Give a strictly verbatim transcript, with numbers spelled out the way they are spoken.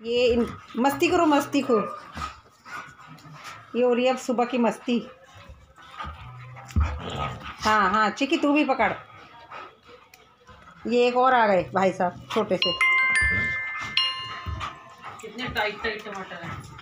ये इन, मस्ती करो मस्ती को। ये हो रही है अब सुबह की मस्ती। हाँ हाँ चिकी तू भी पकड़। ये एक और आ गए भाई साहब छोटे से। कितने टाइट टाइट टमाटर हैं।